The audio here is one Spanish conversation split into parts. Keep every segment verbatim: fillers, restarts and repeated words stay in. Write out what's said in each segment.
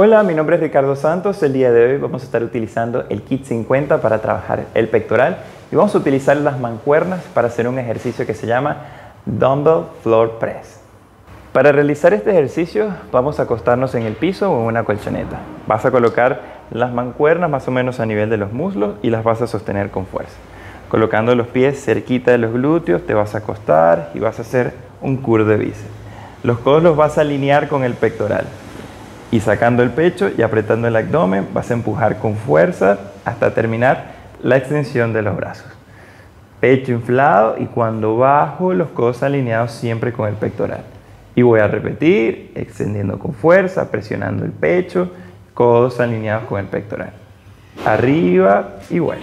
Hola, mi nombre es Ricardo Santos. El día de hoy vamos a estar utilizando el kit cincuenta para trabajar el pectoral y vamos a utilizar las mancuernas para hacer un ejercicio que se llama Dumbbell Floor Press. Para realizar este ejercicio vamos a acostarnos en el piso o en una colchoneta. Vas a colocar las mancuernas más o menos a nivel de los muslos y las vas a sostener con fuerza. Colocando los pies cerquita de los glúteos te vas a acostar y vas a hacer un curl de bíceps. Los codos los vas a alinear con el pectoral. Y sacando el pecho y apretando el abdomen, vas a empujar con fuerza hasta terminar la extensión de los brazos. Pecho inflado y cuando bajo, los codos alineados siempre con el pectoral. Y voy a repetir, extendiendo con fuerza, presionando el pecho, codos alineados con el pectoral. Arriba y vuelvo.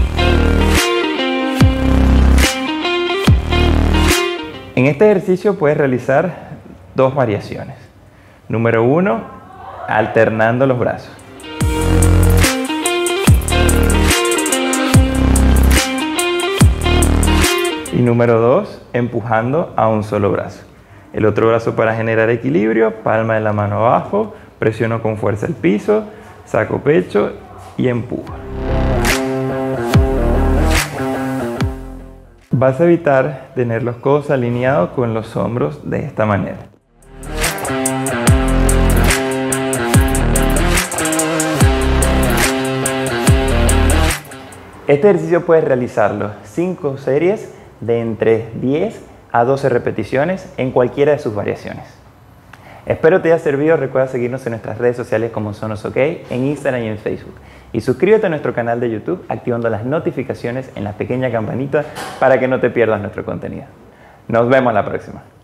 En este ejercicio puedes realizar dos variaciones. Número uno, alternando los brazos. Y número dos, empujando a un solo brazo. El otro brazo para generar equilibrio, palma de la mano abajo, presiono con fuerza el piso, saco pecho y empujo. Vas a evitar tener los codos alineados con los hombros de esta manera. Este ejercicio puedes realizarlo cinco series de entre diez a doce repeticiones en cualquiera de sus variaciones. Espero te haya servido. Recuerda seguirnos en nuestras redes sociales como Sonos OK, en Instagram y en Facebook. Y suscríbete a nuestro canal de YouTube activando las notificaciones en la pequeña campanita para que no te pierdas nuestro contenido. Nos vemos la próxima.